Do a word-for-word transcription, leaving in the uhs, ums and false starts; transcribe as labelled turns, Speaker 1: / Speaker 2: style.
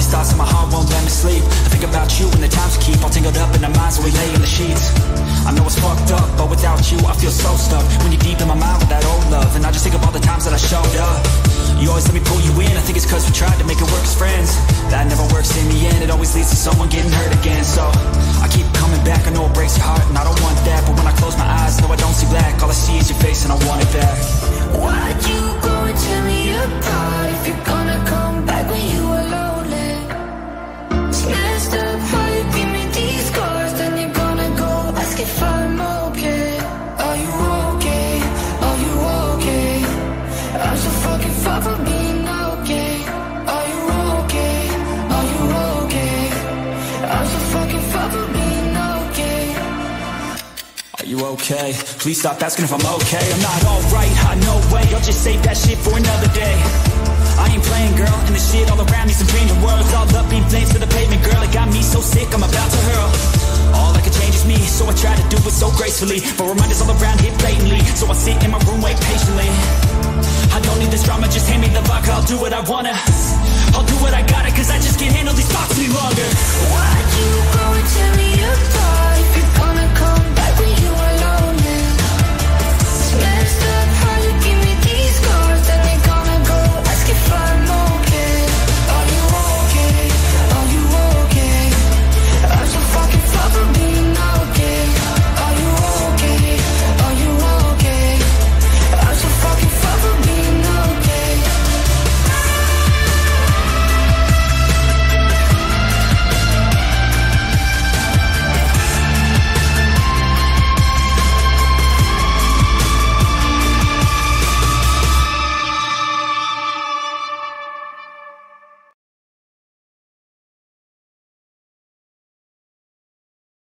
Speaker 1: these thoughts in my heart won't let me sleep. I think about you and the times we keep all tangled up in our minds when we lay in the sheets. I know it's fucked up, but without you I feel so stuck. When you're deep in my mind with that old love, and I just think of all the times that I showed up. You always let me pull you in, I think it's cause we tried to make it work as friends. That never works in the end, it always leads to someone getting hurt again. So I keep coming back, I know it breaks your heart, and I don't want that. But when I close my eyes, no I don't see black. All I see is your face and I want it back.
Speaker 2: Why'd you go and tear me apart? If you're gonna come back when you were lonely. It's messed up how you give me these scars. Then you're gonna go ask if I'm okay. Are you okay? Are you okay? I'm so fucking far from being okay. Are you okay? Are you okay? I'm so fucking far from being okay.
Speaker 1: Are you okay? Please stop asking if I'm okay. I'm not alright, I know way. I'll just save that shit for another day. I ain't playing, girl, and the shit all around me some changing worlds. All up in flames to the pavement, girl. It got me so sick, I'm about to hurl. All I can change is me, so I try to do it so gracefully. But reminders all around here blatantly, so I sit in my room, wait patiently. I don't need this drama, just hand me the vodka. I'll do what I wanna, I'll do what I gotta, cause I just can't handle these thoughts any longer.
Speaker 2: Why'd you go and tear me apart?